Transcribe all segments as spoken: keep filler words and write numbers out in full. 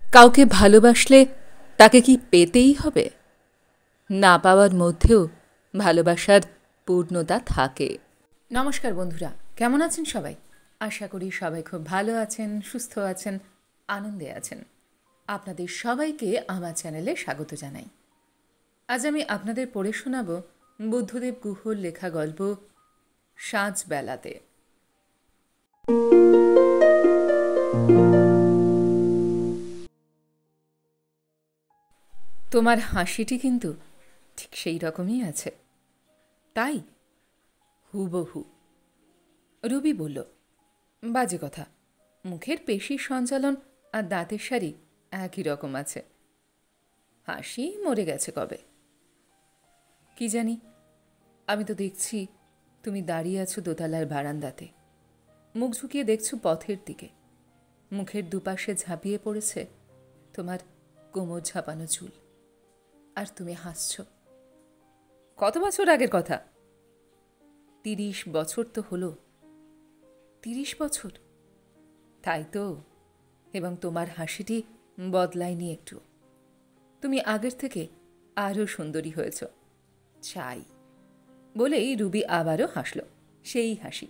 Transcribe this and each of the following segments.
কাউকে ভালোবাসলে তাকে কি পেতেই হবে? না পাওয়ার মধ্যেও ভালোবাসার পূর্ণতা থাকে। নমস্কার বন্ধুরা, কেমন আছেন সবাই? আশা করি সবাই খুব ভালো আছেন, সুস্থ আছেন, আনন্দে আছেন। আপনাদের সবাইকে আমার চ্যানেলে স্বাগত জানাই। আজ আমি আপনাদের পড়ে শোনাব বুদ্ধদেব গুহর লেখা গল্প সাঁঝবেলাতে। তোমার হাসিটি কিন্তু ঠিক সেই রকমই আছে। তাই? হুবহু। রুবি বলল, বাজে কথা, মুখের পেশির সঞ্চালন আর দাঁতের সারি একই রকম আছে। হাসি মরে গেছে কবে। কি জানি, আমি তো দেখছি তুমি দাঁড়িয়ে আছো দোতলার বারান্দাতে, মুখ ঝুঁকিয়ে দেখছো পথের দিকে। মুখের দুপাশে ঝাঁপিয়ে পড়েছে তোমার কোমর ঝাঁপানো চুল, আর তুমি হাসছ। কত বছর আগের কথা? তিরিশ বছর তো হলো। তিরিশ বছর? তাই তো। এবং তোমার হাসিটি বদলায়নি একটু। তুমি আগের থেকে আরও সুন্দরী হয়েছ। চাই বলেই রুবি আবারও হাসল, সেই হাসি।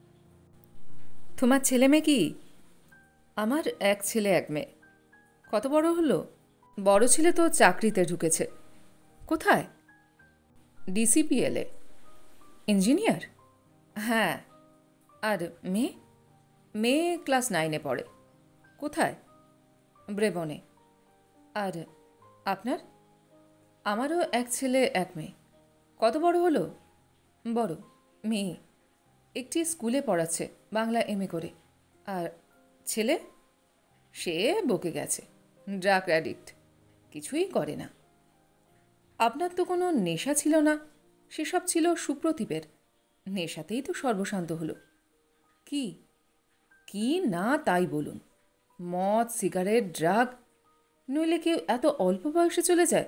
তোমার ছেলে মেয়ে কি? আমার এক ছেলে এক মেয়ে। কত বড় হলো? বড় ছেলে তো চাকরিতে ঢুকেছে। কোথায়? ডিসিপিএলে। ইঞ্জিনিয়ার? হ্যাঁ। আর মেয়ে? মেয়ে ক্লাস নাইনে পড়ে। কোথায়? ব্রেবনে। আর আপনার? আমারও এক ছেলে এক মেয়ে। কত বড় হলো? বড় মেয়ে, একটি স্কুলে পড়াচ্ছে, বাংলা এম এ করে। আর ছেলে? সে বকে গেছে, ড্রাগ অ্যাডিক্ট, কিছুই করে না। আপনার তো কোনো নেশা ছিল না, সেসব ছিল সুপ্রদীপের। নেশাতেই তো সর্বশান্ত হলো। কি কি না তাই বলুন। মদ, সিগারেট, ড্রাগ, নইলে কেউ এত অল্প বয়সে চলে যায়?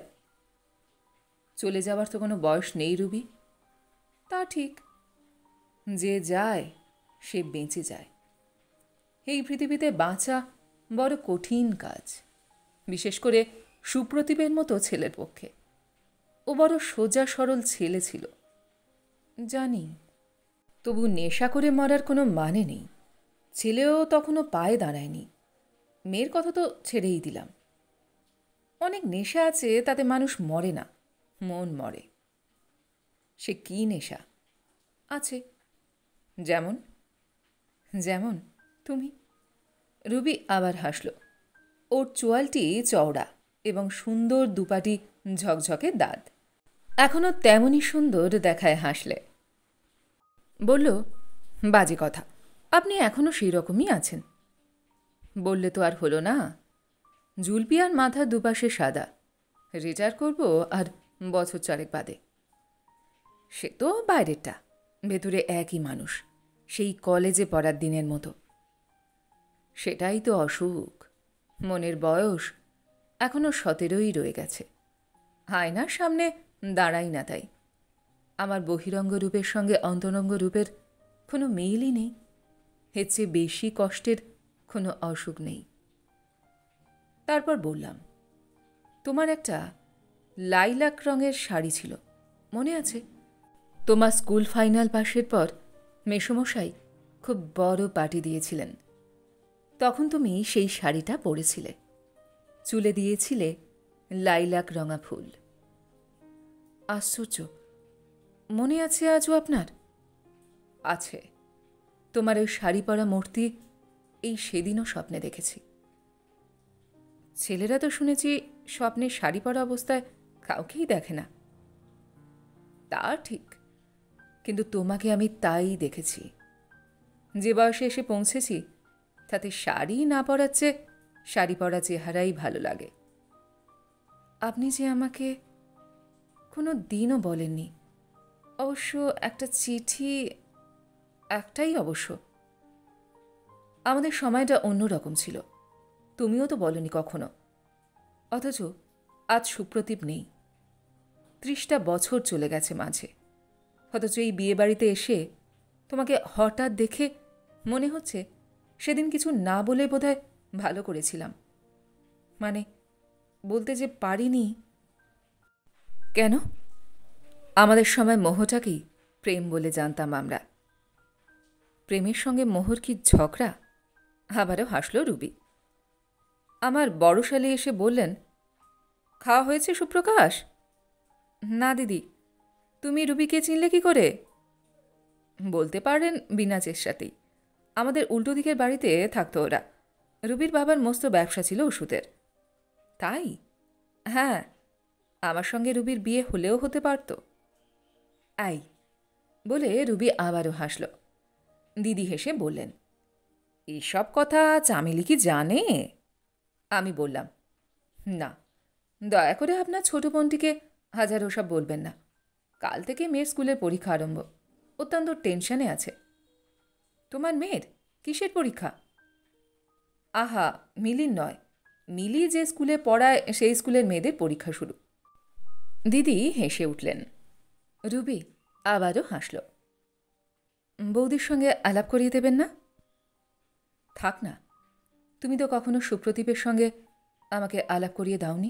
চলে যাওয়ার তো কোনো বয়স নেই রুবি। তা ঠিক, যে যায় সে বেঁচে যায়। এই পৃথিবীতে বাঁচা বড় কঠিন কাজ, বিশেষ করে সুপ্রদীপের মতো ছেলের পক্ষে। ও বড় সোজা সরল ছেলে ছিল জানি, তবু নেশা করে মরার কোনো মানে নেই। ছেলেও তখনও পায়ে দাঁড়ায়নি। মেয়ের কথা তো ছেড়েই দিলাম। অনেক নেশা আছে, তাতে মানুষ মরে না, মন মরে। সে কি নেশা? আছে। যেমন? যেমন তুমি। রুবি আবার হাসল। ওর চোয়ালটি চওড়া এবং সুন্দর দুপাটি ঝকঝকে দাঁত। এখনও তেমনই সুন্দর দেখায় হাসলে। বলল, বাজে কথা, আপনি এখনও সেই রকমই আছেন। বললে তো আর হলো না। জুলপিয়ার মাথা দুপাশে সাদা। রিটায়ার করব আর বছর চারেক বাদে। সে তো বাইরেরটা, ভেতরে একই মানুষ, সেই কলেজে পড়ার দিনের মতো। সেটাই তো অসুখ। মনের বয়স এখনও সতেরোই রয়ে গেছে। আয়নার সামনে দাঁড়াই না তাই। আমার বহিরঙ্গ রূপের সঙ্গে অন্তরঙ্গ রূপের কোনো মিলই নেই। এর চেয়ে বেশি কষ্টের কোনো অসুখ নেই। তারপর বললাম, তোমার একটা লাইলাক রঙের শাড়ি ছিল, মনে আছে? তোমার স্কুল ফাইনাল পাশের পর মেসোমশাই খুব বড় পার্টি দিয়েছিলেন। তখন তুমি সেই শাড়িটা পরেছিলে, চুলে দিয়েছিলে লাইলাক রঙা ফুল। আশ্চর্য, মনে আছে আজও আপনার? আছে। তোমার ওই শাড়ি পরা মূর্তি এই সেদিনও স্বপ্নে দেখেছি। ছেলেরা তো শুনেছি স্বপ্নে শাড়ি পরা অবস্থায় কাউকেই দেখে না। তা ঠিক, কিন্তু তোমাকে আমি তাই দেখেছি। যে বয়সে এসে পৌঁছেছি, তাতে শাড়ি না পরার চেয়ে শাড়ি পরা চেহারাই ভালো লাগে। আপনি যে আমাকে কোনো দিনও বলেননি। অবশ্য একটা চিঠি, একটাই অবশ্য। আমাদের সময়টা অন্যরকম ছিল, তুমিও তো বলনি কখনো। অথচ আজ সুপ্রদীপ নেই। ত্রিশটা বছর চলে গেছে মাঝে। অথচ এই বিয়েবাড়িতে এসে তোমাকে হঠাৎ দেখে মনে হচ্ছে সেদিন কিছু না বলে বোধহয় ভালো করেছিলাম। মানে বলতে যে পারিনি। কেন? আমাদের সময় মোহটাকেই প্রেম বলে জানতাম আমরা। প্রেমের সঙ্গে মোহর কি ঝগড়া? আবারও হাসল রুবি। আমার বড় শালি এসে বললেন, খাওয়া হয়েছে সুপ্রকাশ? না দিদি। তুমি রুবিকে চিনলে কি করে? বলতে পারেন বিনা চেষ্টাতেই। আমাদের উল্টো দিকের বাড়িতে থাকতো ওরা। রুবির বাবার মস্ত ব্যবসা ছিল ওষুধের। তাই? হ্যাঁ, আমার সঙ্গে রুবির বিয়ে হলেও হতে পারত। আই বলে রুবি আবারও হাসল। দিদি হেসে বললেন, এসব কথা চামেলি কি জানে? আমি বললাম, না, দয়া করে আপনার ছোট বোনটিকে হাজার ওসব বলবেন না। কাল থেকে মেয়ের স্কুলের পরীক্ষা আরম্ভ। অত্যন্ত টেনশনে আছে। তোমার মেয়ের কিসের পরীক্ষা? আহা, মিলির নয়। মিলি যে স্কুলে পড়ায় সেই স্কুলের মেয়েদের পরীক্ষা শুরু। দিদি হেসে উঠলেন। রুবি আবারও হাসল। বৌদির সঙ্গে আলাপ করিয়ে দেবেন না? থাক না, তুমি তো কখনো সুপ্রদীপের সঙ্গে আমাকে আলাপ করিয়ে দাওনি।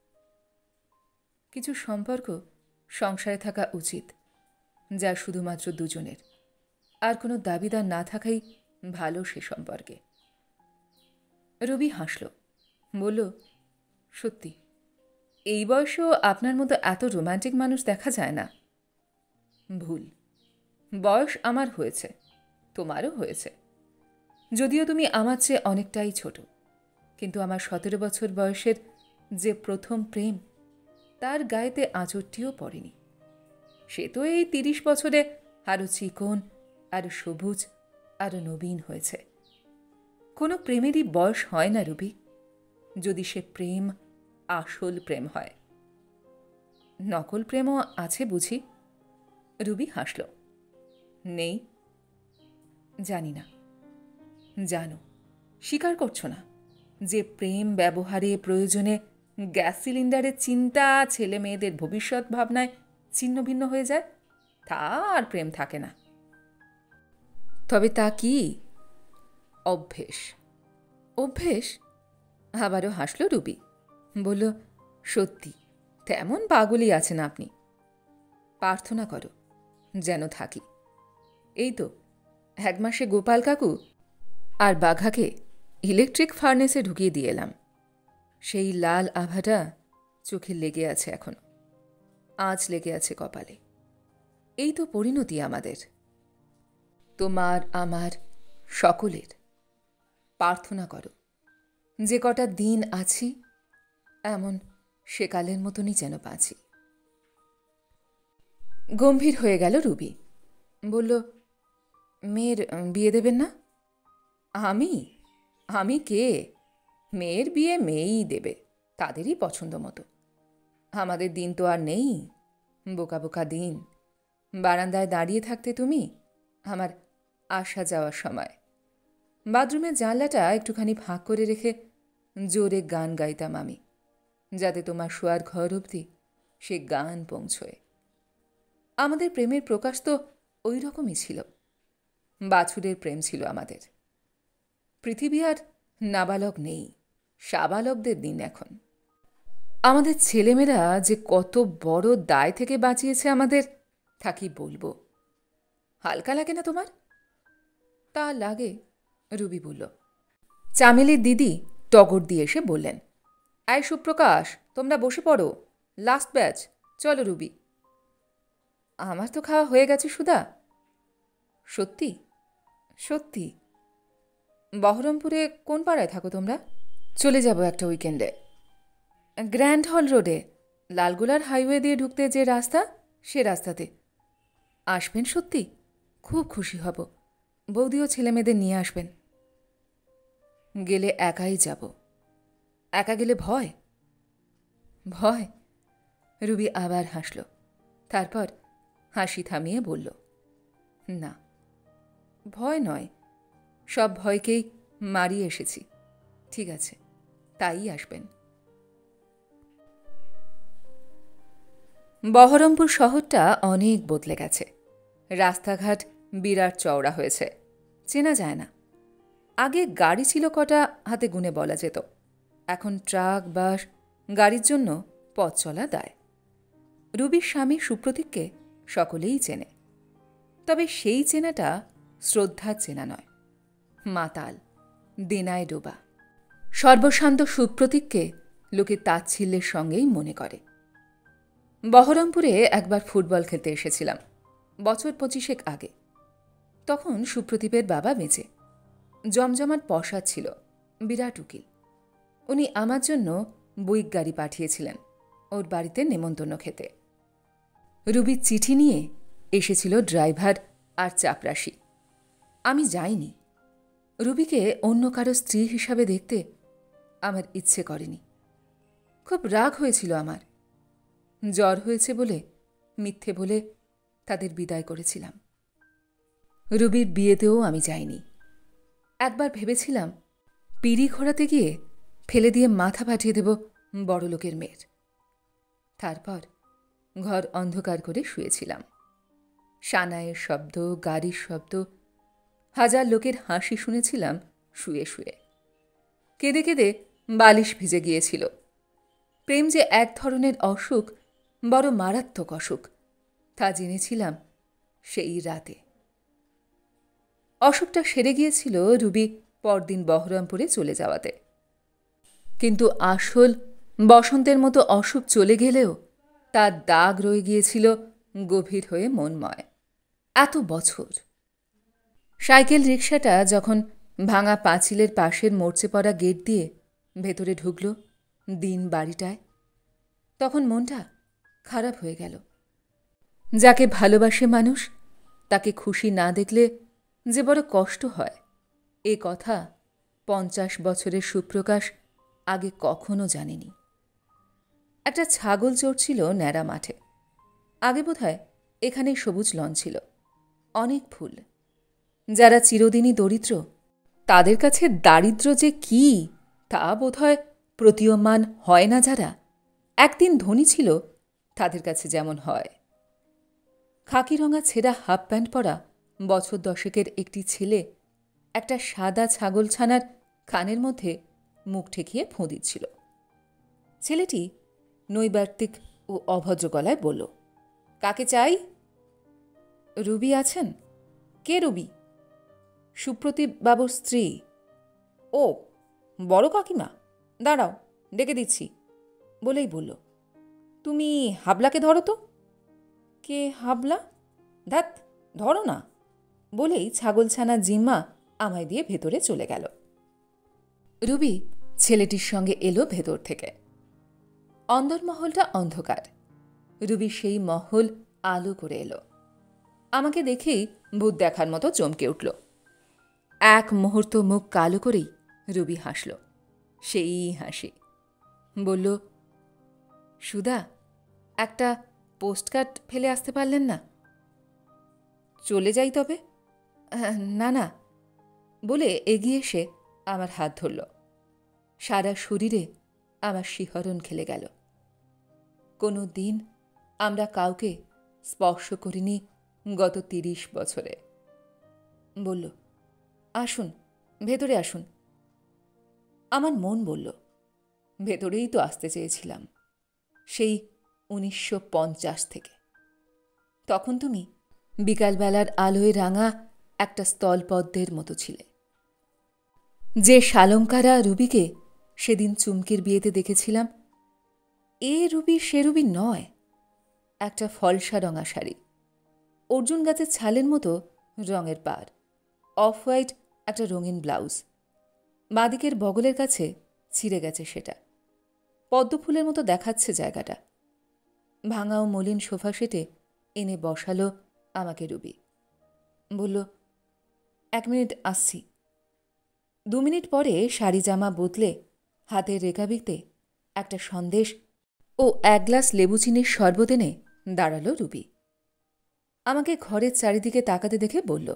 কিছু সম্পর্ক সংসারে থাকা উচিত, যা শুধুমাত্র দুজনের, আর কোনো দাবিদার না থাকাই ভালো সে সম্পর্কে। রবি হাসল, বলল, সত্যি এই বয়সেও আপনার মতো এত রোম্যান্টিক মানুষ দেখা যায় না। ভুল। বয়স আমার হয়েছে, তোমারও হয়েছে। যদিও তুমি আমার চেয়ে অনেকটাই ছোট, কিন্তু আমার সতেরো বছর বয়সের যে প্রথম প্রেম, তার গায়েতে আঁচড়টিও পড়েনি। সে তো এই তিরিশ বছরে আরও চিকন, আরও সবুজ, আরও নবীন হয়েছে। কোনো প্রেমেরই বয়স হয় না রুবি, যদি সে প্রেম আসল প্রেম হয়। নকল প্রেমও আছে বুঝি? রুবি হাসল। নেই? জানি না। জানো, স্বীকার করছো না যে প্রেম ব্যবহারে, প্রয়োজনে, গ্যাস সিলিন্ডারের চিন্তা, ছেলে মেয়েদের ভবিষ্যৎ ভাবনায় ছিন্ন ভিন্ন হয়ে যায়, তা আর প্রেম থাকে না। তবে তা কি? অভ্যেস। অভ্যেস? আবারও হাসল রুবি। বলল, সত্যি তেমন পাগলই আছেন আপনি। প্রার্থনা করো যেন থাকি। এই তো এক মাসে গোপাল কাকু আর বাঘাকে ইলেকট্রিক ফার্নেসে ঢুকিয়ে দিয়ে এলাম। সেই লাল আভাটা চোখে লেগে আছে এখনো, আঁচ লেগে আছে কপালে। এই তো পরিণতি আমাদের, তোমার, আমার, সকলের। প্রার্থনা করো যে কটা দিন আছি, এমন সেকালের মতনই যেন বাঁচি। গম্ভীর হয়ে গেল রুবি। বলল, মেয়ের বিয়ে দেবেন না? আমি? আমি কে? মেয়ের বিয়ে মেয়েই দেবে, তাদেরই পছন্দ মতো। আমাদের দিন তো আর নেই, বোকা বোকা দিন। বারান্দায় দাঁড়িয়ে থাকতে তুমি আমার আসা যাওয়ার সময়। বাথরুমের জানলাটা একটুখানি ফাঁক করে রেখে জোরে গান গাইতাম আমি, যাতে তোমার শোয়ার ঘর অবধি সে গান পৌঁছয়। আমাদের প্রেমের প্রকাশ তো ওই রকমই ছিল। বাছুরের প্রেম ছিল আমাদের। পৃথিবী আর নাবালক নেই, সাবালকদের দিন এখন। আমাদের ছেলেমেয়েরা যে কত বড় দায় থেকে বাঁচিয়েছে আমাদের, তা কি বলবো। হালকা লাগে না তোমার? তা লাগে, রুবি বলল। চামেলির দিদি টগর দিয়ে এসে বললেন, আয় সুপ্রকাশ, তোমরা বসে পড়ো, লাস্ট ব্যাচ, চলো রুবি। আমার তো খাওয়া হয়ে গেছে সুধা। সত্যি? সত্যি? বহরমপুরে কোন পাড়ায় থাকো তোমরা? চলে যাব একটা উইকেন্ডে। গ্র্যান্ড হল রোডে, লালগোলার হাইওয়ে দিয়ে ঢুকতে যে রাস্তা, সে রাস্তাতে। আসবেন সত্যি? খুব খুশি হব। বৌদিও ছেলেমেয়েদের নিয়ে আসবেন। গেলে একাই যাব। একা গেলে ভয়? ভয়? রুবি আবার হাসল, তারপর হাসি থামিয়ে বলল, না, ভয় নয়, সব ভয়কেই মারিয়ে এসেছি। ঠিক আছে, তাই আসবেন। বহরমপুর শহরটা অনেক বদলে গেছে। রাস্তাঘাট বিরাট চওড়া হয়েছে, চেনা যায় না। আগে গাড়ি ছিল কটা হাতে গুনে বলা যেত। এখন ট্রাক বাস গাড়ির জন্য পথ চলা দায়। রুবির স্বামী সুপ্রতীককে সকলেই চেনে, তবে সেই চেনাটা শ্রদ্ধার চেনা নয়, মাতাল, দেনায় ডোবা। সর্বশান্ত সুপ্রতীককে লোকে তাচ্ছিল্যের সঙ্গেই মনে করে। বহরমপুরে একবার ফুটবল খেলতে এসেছিলাম, বছর পঁচিশেক আগে। তখন সুপ্রদীপের বাবা বেঁচে, জমজমাট পয়সা ছিল, বিরাট উকিল। উনি আমার জন্য বুইক গাড়ি পাঠিয়েছিলেন ওর বাড়িতে নেমন্তন্ন খেতে। রুবির চিঠি নিয়ে এসেছিল ড্রাইভার আর চাপরাশি। আমি যাইনি। রুবিকে অন্য কারো স্ত্রী হিসাবে দেখতে আমার ইচ্ছে করেনি। খুব রাগ হয়েছিল আমার। জ্বর হয়েছে বলে মিথ্যে বলে তাদের বিদায় করেছিলাম। রুবির বিয়েতেও আমি যাইনি। একবার ভেবেছিলাম পিড়ি ঘোরাতে গিয়ে ফেলে দিয়ে মাথা পাঠিয়ে দেব বড়লোকের মেয়ের। তারপর ঘর অন্ধকার করে শুয়েছিলাম। সানাইয়ের শব্দ, গাড়ির শব্দ, হাজার লোকের হাসি শুনেছিলাম শুয়ে শুয়ে। কেঁদে কেঁদে বালিশ ভিজে গিয়েছিল। প্রেম যে এক ধরনের অসুখ, বড় মারাত্মক অসুখ, তা জেনেছিলাম সেই রাতে। অসুখটা সেরে গিয়েছিল রুবি পরদিন বহরমপুরে চলে যাওয়াতে। কিন্তু আসল বসন্তের মতো অসুখ চলে গেলেও তার দাগ রয়ে গিয়েছিল গভীর হয়ে মনময়। এত বছর। সাইকেল রিকশাটা যখন ভাঙা পাঁচিলের পাশের মরচে পড়া গেট দিয়ে ভেতরে ঢুকল দিন বাড়িটায়, তখন মনটা খারাপ হয়ে গেল। যাকে ভালোবাসে মানুষ, তাকে খুশি না দেখলে যে বড় কষ্ট হয়, এ কথা পঞ্চাশ বছরের সুপ্রকাশ আগে কখনো জানেনি। একটা ছাগল চড়ছিল ন্যাড়া মাঠে। আগে বোধহয় এখানেই সবুজ লন ছিল, অনেক ফুল। যারা চিরদিনই দরিদ্র, তাদের কাছে দারিদ্র্য যে কি তা বোধহয় প্রতীয়মান হয় না। যারা একদিন ধনী ছিল, তাদের কাছে যেমন হয়। খাকি রঙা ছেঁড়া হাফ প্যান্ট পরা বছর দশেকের একটি ছেলে একটা সাদা ছাগলছানার কানের মধ্যে মুখ ঠেকিয়ে ফোঁ দিচ্ছিল। ছেলেটি নৈবার্তিক ও অভদ্র গলায় বলল, কাকে চাই? রুবি আছেন? কে রুবি? সুপ্রতীপ বাবুর স্ত্রী। ও, বড় কাকিমা, দাঁড়াও ডেকে দিচ্ছি, বলেই বলল, তুমি হাবলাকে ধরো তো। কে হাবলা? ধ্যাৎ, ধরো না, বলেই ছাগলছানা জিম্মা আমায় দিয়ে ভেতরে চলে গেল। রুবি ছেলেটির সঙ্গে এলো ভেতর থেকে। অন্দরমহলটা অন্ধকার। রুবি সেই মহল আলো করে এলো। আমাকে দেখেই ভূত দেখার মতো চমকে উঠল। এক মুহূর্ত মুখ কালো করেই রুবি হাসল, সেই হাসি। বলল, সুধা, একটা পোস্টকার্ড ফেলে আসতে পারলেন না? চলে যাই তবে? না না, বলে এগিয়ে এসে আমার হাত ধরল। সারা শরীরে আমার শিহরণ খেলে গেল। কোনো দিন আমরা কাউকে স্পর্শ করিনি গত তিরিশ বছরে। বলল, আসুন, ভেতরে আসুন। আমার মন বলল, ভেতরেই তো আসতে চেয়েছিলাম, সেই উনিশশো পঞ্চাশ থেকে। তখন তুমি বিকালবেলার আলোয় রাঙা একটা স্থলপদ্মের মতো ছিলে। যে শালঙ্কারা রুবিকে সেদিন চুমকির বিয়েতে দেখেছিলাম, এ রুবি সে রুবি নয়। একটা ফলসা রঙা শাড়ি, অর্জুন গাছের ছালের মতো রঙের পাড়, অফ হোয়াইট একটা রঙিন ব্লাউজ। বাঁদিকের বগলের কাছে ছিঁড়ে গেছে সেটা, পদ্মফুলের মতো দেখাচ্ছে জায়গাটা। ভাঙা ও মলিন সোফা সেটে এনে বসালো আমাকে রুবি। বলল, এক মিনিট আসছি। দু মিনিট পরে শাড়ি জামা বদলে হাতের রেখাবিতে একটা সন্দেশ ও এক গ্লাস লেবু চিনির শরবত এনে দাঁড়ালো রুবি। আমাকে ঘরের চারিদিকে তাকাতে দেখে বলল,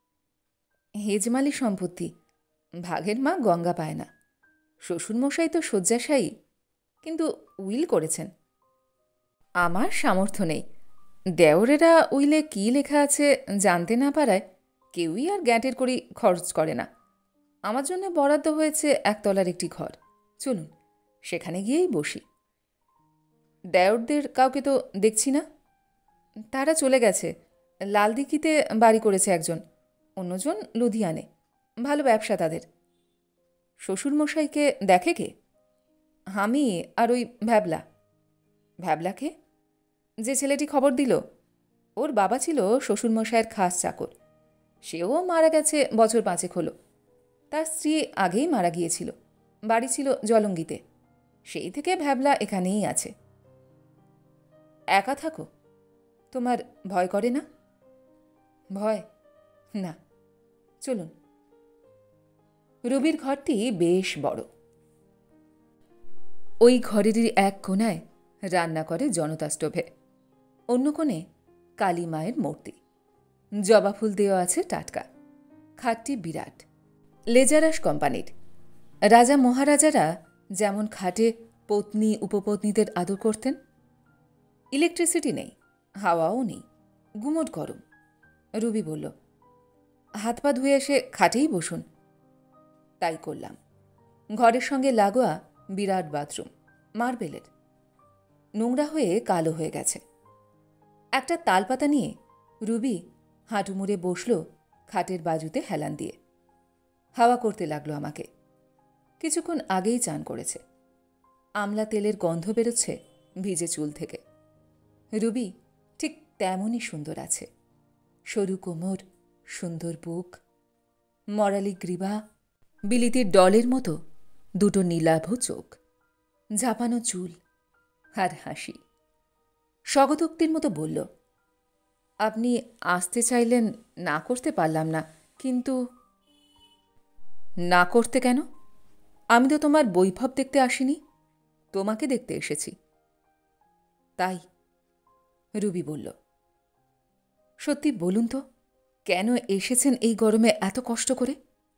হেজমালি সম্পত্তি, ভাগের মা গঙ্গা পায় না। শ্বশুরমশাই তো শয্যাশায়ী, কিন্তু উইল করেছেন। আমার সামর্থ্য নেই। দেওরেরা উইলে কী লেখা আছে জানতে না পারায় কেউই আর গ্যাঁটের করি খরচ করে না। আমার জন্য বরাদ্দ হয়েছে একতলার একটি ঘর। চলুন সেখানে গিয়েই বসি। দেওরদের কাউকে তো দেখছি না। তারা চলে গেছে। লালদিঘিতে বাড়ি করেছে একজন, অন্যজন লুধিয়ানে। ভালো ব্যবসা তাদের। শ্বশুরমশাইকে দেখে কে? আমি আর ওই ভ্যাবলা। ভ্যাবলাকে? যে ছেলেটি খবর দিল, ওর বাবা ছিল শ্বশুরমশাইয়ের খাস চাকর। সেও মারা গেছে বছর পাঁচেক হলো। তার স্ত্রী আগেই মারা গিয়েছিল। বাড়ি ছিল জলঙ্গিতে। সেই থেকে ভ্যাবলা এখানেই আছে। একা থাকো? তোমার ভয় করে না? ভয় না, চলুন। রুবির ঘরটি বেশ বড়। ওই ঘরেরই এক কোণায় রান্না করে জনতা স্টোভে। অন্য কোণে কালী মায়ের মূর্তি। জবা ফুল দেওয়া আছে টাটকা। খাটটি বিরাট, লেজারাস কোম্পানির। রাজা মহারাজারা যেমন খাটে পত্নী উপপত্নীদের আদর করতেন। ইলেকট্রিসিটি নেই, হাওয়াও নেই, গুমোট গরম। রুবি বলল, হাত পা ধুয়ে এসে খাটেই বসুন। তাই করলাম। ঘরের সঙ্গে লাগোয়া বিরাট বাথরুম, মার্বেলের। নোংরা হয়ে কালো হয়ে গেছে। একটা তালপাতা নিয়ে রুবি হাঁটু মুড়ে বসল খাটের বাজুতে হেলান দিয়ে। হাওয়া করতে লাগলো আমাকে। কিছুক্ষণ আগেই চান করেছে। আমলা তেলের গন্ধ বেরোচ্ছে ভিজে চুল থেকে। রুবি ঠিক তেমনই সুন্দর আছে। সরু কোমর, সুন্দর বুক, মরালি গ্রীবা, বিলিতির ডলের মতো দুটো নীলাভ চোখ, ঝাপানো চুল আর হাসি। স্বগতোক্তির মতো বলল, আপনি আসতে চাইলেন, না করতে পারলাম না, কিন্তু। না করতে কেন? আমি তো তোমার বৈভব দেখতে আসিনি, তোমাকে দেখতে এসেছি। তাই? রুবি বলল। সত্যি বলুন তো, কেন এসেছেন এই গরমে এত কষ্ট করে?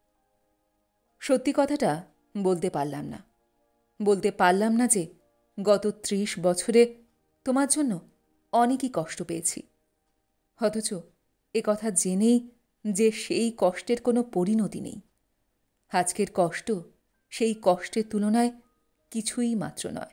সত্যি কথাটা বলতে পারলাম না। বলতে পারলাম না যে গত ত্রিশ বছরে তোমার জন্য অনেকই কষ্ট পেয়েছি। অথচ এ কথা জেনেই যে সেই কষ্টের কোনো পরিণতি নেই। আজকের কষ্ট সেই কষ্টের তুলনায় কিছুই মাত্র নয়।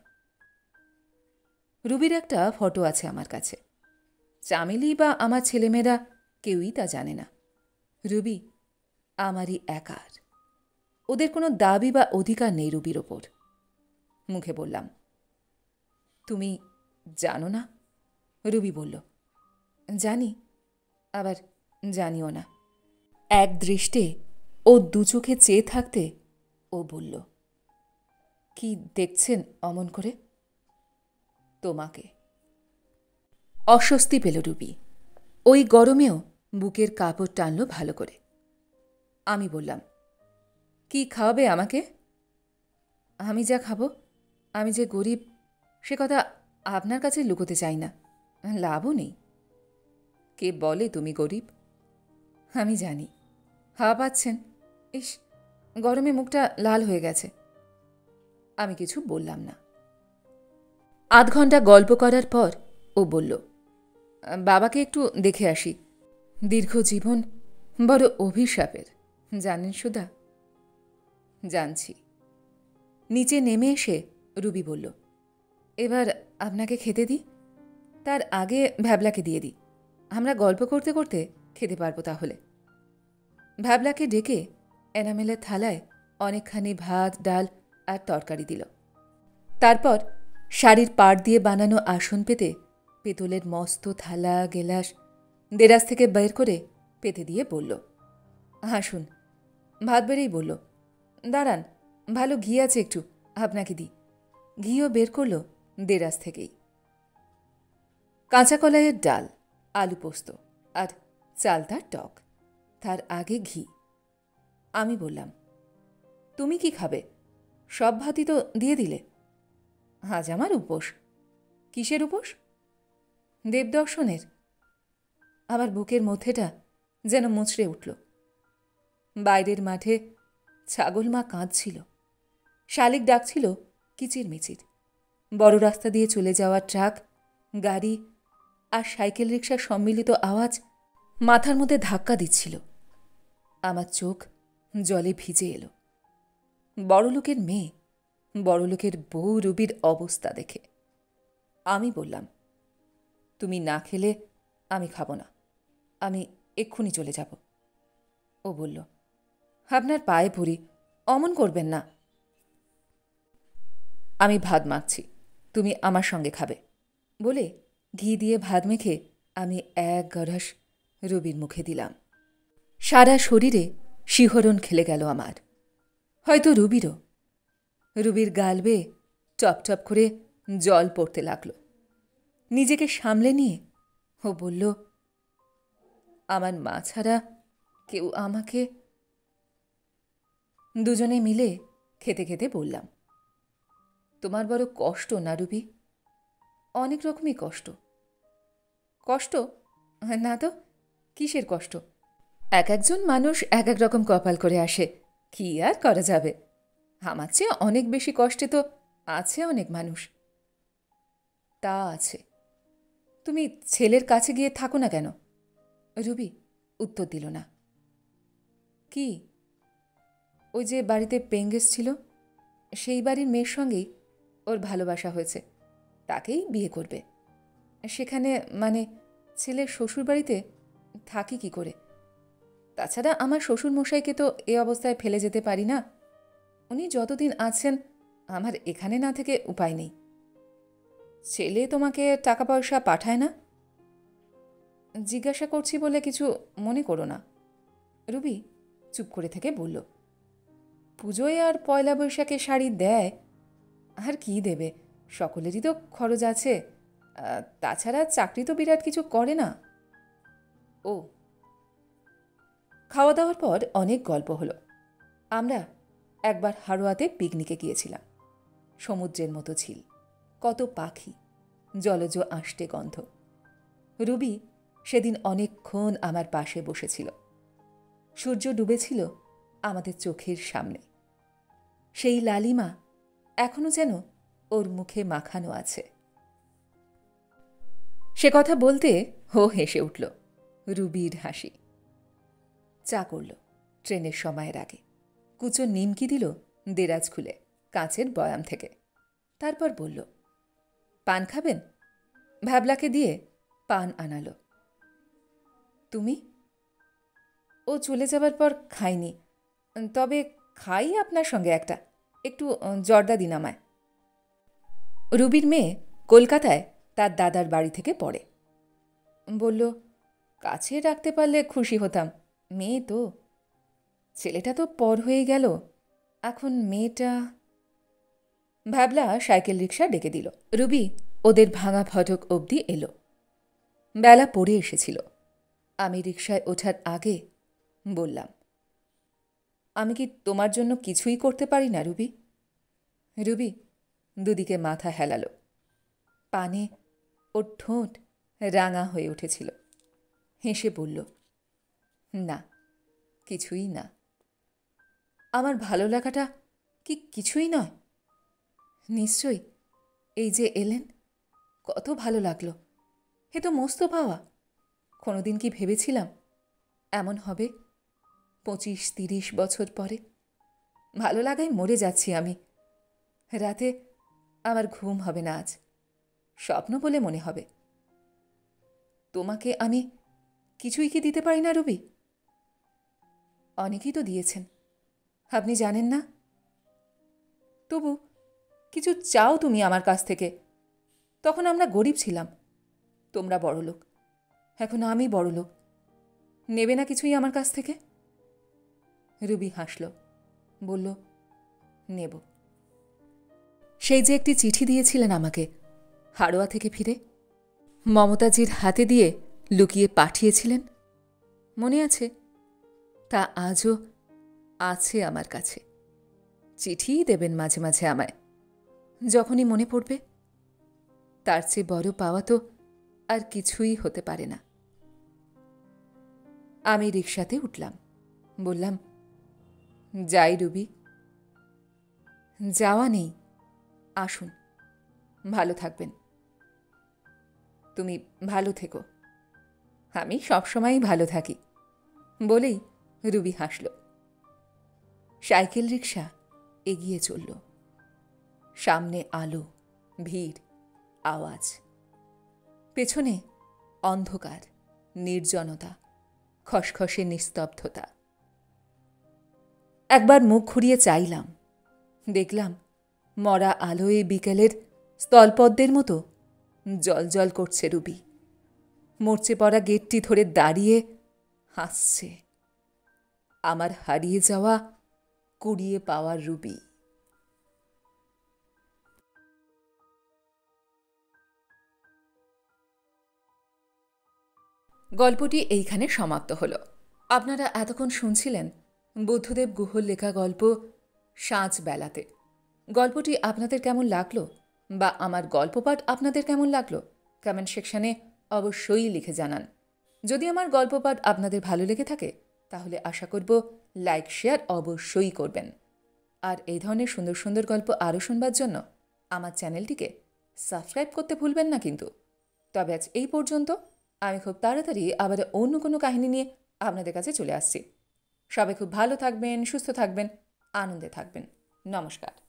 রুবির একটা ফটো আছে আমার কাছে। চামেলি বা আমার ছেলেমেয়েরা কেউই তা জানে না। রুবি আমারই একার। ওদের কোনো দাবি বা অধিকার নেই রুবির ওপর। মুখে বললাম, তুমি জানো না? রুবি বলল, জানি, আবার জানিও না। এক দৃষ্টে ও দু চোখে চেয়ে থাকতে ও বলল, কি দেখছেন অমন করে? তোমাকে। অস্বস্তি পেল রুবি। ওই গরমেও বুকের কাপড় টানল ভালো করে। আমি বললাম, কি খাওয়াবে আমাকে? আমি যা খাবো, আমি যে গরিব সে কথা আপনার কাছে লুকোতে চাই না, লাভও নেই। কে বলে তুমি গরিব? আমি জানি। হাওয়া পাচ্ছেন? ইস, গরমে মুখটা লাল হয়ে গেছে। আমি কিছু বললাম না। আধ ঘন্টা গল্প করার পর ও বলল, বাবাকে একটু দেখে আসি। দীর্ঘ জীবন বড় অভিশাপের, জানেন সুধা? জানছি। নিচে নেমে এসে রুবি বলল, এবার আপনাকে খেতে দিই? তার আগে ভ্যাবলাকে দিয়ে দিই, আমরা গল্প করতে করতে খেতে পারবো তাহলে। ভ্যাবলাকে ডেকে এনামেলের থালায় অনেকখানি ভাত, ডাল আর তরকারি দিল। তারপর শাড়ির পাড় দিয়ে বানানো আসন পেতে পেতলের মস্ত থালা গেলাস দেরাজ থেকে বের করে পেতে দিয়ে বলল, হাসুন। ভাত বেড়েই বলল, দাঁড়ান, ভালো ঘি আছে একটু, আপনাকে দিই। ঘিও বের করল দেরাজ থেকেই। কাঁচা কলাইয়ের ডাল, আলু পোস্ত আর চালতার টক, তার আগে ঘি। আমি বললাম, তুমি কি খাবে? সব ভাতই তো দিয়ে দিলে। আজ আমার উপোস। কিসের উপোস? দেবদর্শনের। আমার বুকের মধ্যেটা যেন মুচড়ে উঠল। বাইরের মাঠে ছাগল মা কাঁদছিল। শালিক ডাকছিল কিচির মিচির। বড় রাস্তা দিয়ে চলে যাওয়া ট্রাক, গাড়ি আর সাইকেল রিকশার সম্মিলিত আওয়াজ মাথার মধ্যে ধাক্কা দিচ্ছিল। আমার চোখ জলে ভিজে এলো। বড়লোকের মেয়ে, বড়লোকের বউ রুবির অবস্থা দেখে। আমি বললাম, তুমি না খেলে আমি খাবো না, আমি এক্ষুনি চলে যাব। ও বলল, আপনার পায়ে পড়ি, অমন করবেন না। আমি ভাত মাখছি, তুমি আমার সঙ্গে খাবে বলে ঘি দিয়ে ভাত মেখে আমি এক গড়াস রুবির মুখে দিলাম। সারা শরীরে শিহরণ খেলে গেল আমার, হয়তো রুবিরও। রুবির গাল বেয়ে টপ টপ করে জল পড়তে লাগল। নিজেকে সামলে নিয়ে ও বলল, আমার মা ছাড়া কেউ আমাকে। দুজনে মিলে খেতে খেতে বললাম, তোমার বড় কষ্ট না রুবি? অনেক রকমই কষ্ট। কষ্ট না তো, কিসের কষ্ট? এক একজন মানুষ এক এক রকম কপাল করে আসে, কি আর করা যাবে। আমার চেয়ে অনেক বেশি কষ্টে তো আছে অনেক মানুষ। তা আছে, তুমি ছেলের কাছে গিয়ে থাকো না কেন? রুবি উত্তর দিল না। কি? ওই যে বাড়িতে পেঙ্গেস ছিল, সেই বাড়ির মেয়ের সঙ্গেই ওর ভালোবাসা হয়েছে, তাকেই বিয়ে করবে। সেখানে মানে ছেলের শ্বশুর বাড়িতে থাকি কি করে? তাছাড়া আমার শ্বশুর মশাইকে তো এ অবস্থায় ফেলে যেতে পারি না। উনি যতদিন আছেন আমার এখানে না থেকে উপায় নেই। ছেলে তোমাকে টাকা পয়সা পাঠায় না? জিজ্ঞাসা করছি বলে কিছু মনে করো না। রুবি চুপ করে থেকে বলল, পুজোয় আর পয়লা বৈশাখে শাড়ি দেয়, আর কি দেবে, সকলেরই তো খরচ আছে। তাছাড়া চাকরি তো বিরাট কিছু করে না। ও। খাওয়া দাওয়ার পর অনেক গল্প হলো। আমরা একবার হাড়োয়াতে পিকনিকে গিয়েছিলাম। সমুদ্রের মতো ঝিল, কত পাখি, জলজ আষ্টে গন্ধ। রুবি সেদিন অনেকক্ষণ আমার পাশে বসেছিল। সূর্য ডুবেছিল আমাদের চোখের সামনে। সেই লালিমা এখনো যেন ওর মুখে মাখানো আছে। সে কথা বলতে হো হেসে উঠল। রুবির হাসি। চা করল ট্রেনের সময়ের আগে। কুচো নিমকি দিল দেরাজ খুলে কাঁচের বয়াম থেকে। তারপর বলল, পান খাবেন? ভ্যাবলাকে দিয়ে পান আনালো। তুমি? ও চলে যাবার পর খাইনি, তবে খাই আপনার সঙ্গে একটা, একটু জর্দা দিন আমায়। রুবির মেয়ে কলকাতায় তার দাদার বাড়ি থেকে পড়ে। বলল, কাছে রাখতে পারলে খুশি হতাম, মেয়ে তো। ছেলেটা তো পর হয়ে গেল, এখন মেয়েটা। ভ্যাবলা সাইকেল রিক্সা ডেকে দিল। রুবি ওদের ভাঙা ফটক অবধি এলো। বেলা পড়ে এসেছিল। আমি রিক্সায় ওঠার আগে বললাম, আমি কি তোমার জন্য কিছুই করতে পারি না রুবি? রুবি দুদিকে মাথা হেলালো। পানে ওর ঠোঁট রাঙা হয়ে উঠেছিল। হেসে বলল, না, কিছুই না। আমার ভালো লাগাটা কি কিছুই নয়? নিশ্চয়ই। এই যে এলেন, কত ভালো লাগলো। এ তো মস্ত পাওয়া। কোনোদিন কি ভেবেছিলাম এমন হবে? পঁচিশ তিরিশ বছর পরে ভালো লাগায় মরে যাচ্ছি আমি। রাতে আমার ঘুম হবে না আজ, স্বপ্ন বলে মনে হবে। তোমাকে আমি কিছুই কি দিতে পারি না রবি? অনেকেই তো দিয়েছেন, আপনি জানেন না। তবু কিছু চাও তুমি আমার কাছ থেকে। তখন আমরা গরিব ছিলাম, তোমরা বড়লোক, এখন আমি বড়লোক। নেবে না কিছুই আমার কাছ থেকে? রুবি হাসল, বলল, নেব। সেই যে একটি চিঠি দিয়েছিলেন আমাকে হাড়োয়া থেকে ফিরে, মমতাজির হাতে দিয়ে লুকিয়ে পাঠিয়েছিলেন, মনে আছে? তা আজও আছে আমার কাছে। চিঠিই দেবেন মাঝে মাঝে আমায়, যখনই মনে পড়বে। তার চেয়ে বড় পাওয়া তো আর কিছুই হতে পারে না। আমি রিকশাতে উঠলাম, বললাম, যাই রুবি। যাওয়া নেই, আসুন, ভালো থাকবেন। তুমি ভালো থেকো, আমি সবসময়ই ভালো থাকি বলেই রুবি হাসল। সাইকেল রিকশা এগিয়ে চলল। সামনে আলো, ভিড়, আওয়াজ। পেছনে অন্ধকার, নির্জনতা, খসখসে নিস্তব্ধতা। একবার মুখ ঘুরিয়ে চাইলাম, দেখলাম মরা আলোয় বিকেলের স্থলপদ্মের মতো জল করছে রুবি। মরচে পড়া গেটটি ধরে দাঁড়িয়ে হাসছে, আমার হারিয়ে যাওয়া কুড়িয়ে পাওয়ার রুবি। গল্পটি এইখানে সমাপ্ত হল। আপনারা এতক্ষণ শুনছিলেন বুদ্ধদেব গুহর লেখা গল্প সাঁঝ বেলাতে। গল্পটি আপনাদের কেমন লাগলো বা আমার গল্পপাঠ আপনাদের কেমন লাগলো কমেন্ট সেকশানে অবশ্যই লিখে জানান। যদি আমার গল্পপাঠ আপনাদের ভালো লেগে থাকে তাহলে আশা করব লাইক শেয়ার অবশ্যই করবেন। আর এই ধরনের সুন্দর সুন্দর গল্প আরও শুনবার জন্য আমার চ্যানেলটিকে সাবস্ক্রাইব করতে ভুলবেন না কিন্তু। তবে আজ এই পর্যন্ত। আমি খুব তাড়াতাড়ি আবার অন্য কোনো কাহিনী নিয়ে আপনাদের কাছে চলে আসছি। সবাই খুব ভালো থাকবেন, সুস্থ থাকবেন, আনন্দে থাকবেন। নমস্কার।